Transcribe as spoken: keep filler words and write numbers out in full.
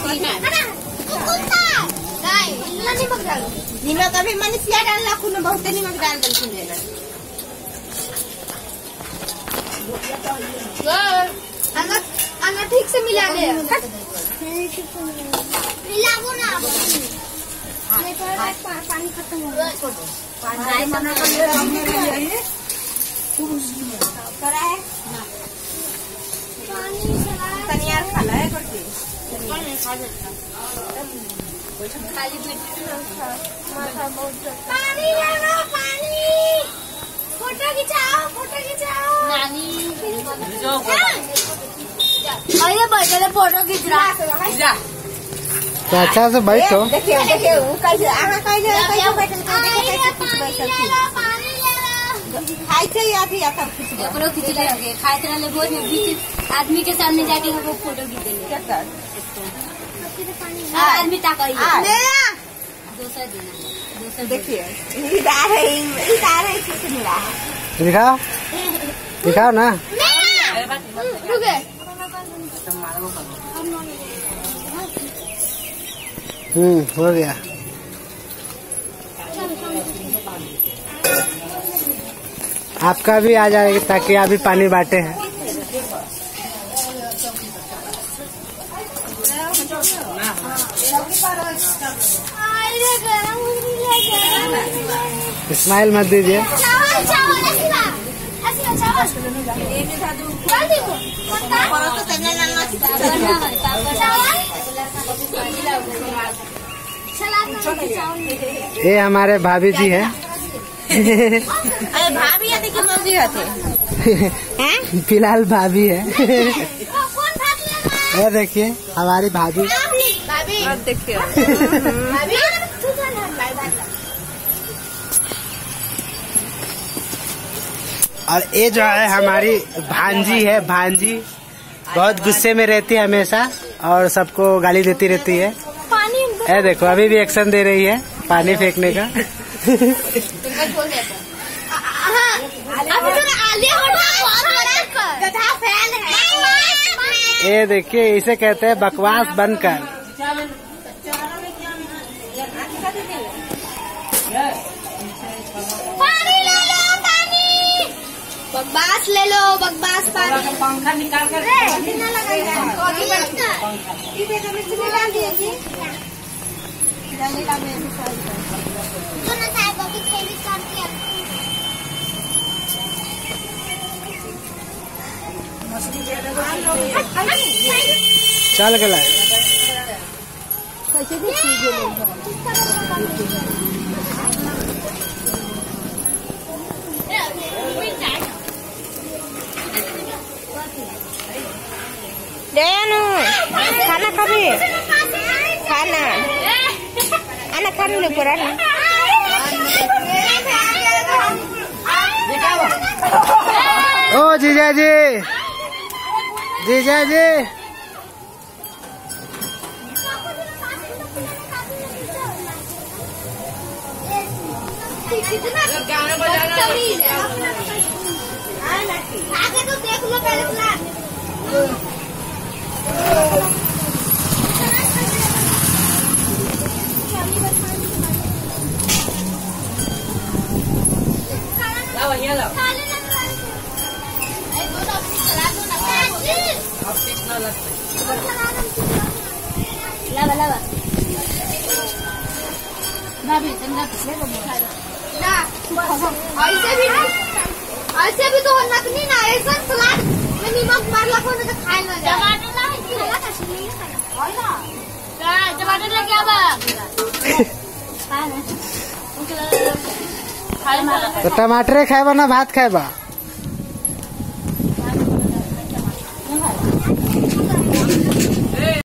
निमक अभी मनीषिया डालना खून बहुत निमक डाल दलखिन देना अना ठीक से मिला दे मिलाओ ना पानी खत्म हो गया तनियार खाला है करके खाली माथा बहुत पानी लाओ पानी फोटो खिंचाओ फोटो खिंचाओ नानी अरे बैठे फोटो खींच रहा जा तो अच्छा से बैठो। देखिए देखिए वो कैसे आहा कैसे कैसे बैठल कैसे बैठल खाई थे या थी या सब कुछ फोटो खींच लेंगे खाए रहले भोज में बीच आदमी के सामने जाके हम फोटो खींच लेंगे क्या कर आदमी ताकई मेरा दूसरा दिन दूसरा देखिए इधर है इधर है किस मिला दिखाओ दिखाओ ना। रुक गए हम्म हो गया। आपका भी आ जाएगा ताकि आप भी पानी बांटे हैं। स्माइल मत दीजिए। ये हमारे भाभी जी हैं। अरे भाभी है देखिए मौसी होते हैं फिलहाल भाभी है। ये देखिए हमारी भाभी भाभी देखिए और ये जो है हमारी भांजी है। भांजी बहुत गुस्से में रहती है हमेशा और सबको गाली देती रहती है। ये देखो अभी भी एक्शन दे रही है पानी फेंकने का। ये देखिए इसे कहते हैं बकवास बनकर। बकवास ले लो बकवास पानी पंखा निकाल कर चल गया कैसे देखिए खाना खाबी खाना आना खाने ले पड़ा ना ओ जीजा जी जीजा जी आगे तो देख लो पहले लावा लावा ना भी चंदा पिछले को ना ऐसे भी ऐसे भी तो नकली ना ऐसा सलाद में नमक मारला को ना खाए ना जा टमाटर ला खाला का नहीं खाना और ना का टमाटर लेके आवा खाए ना तो टमाटर खाएबा ना भात खाएबा।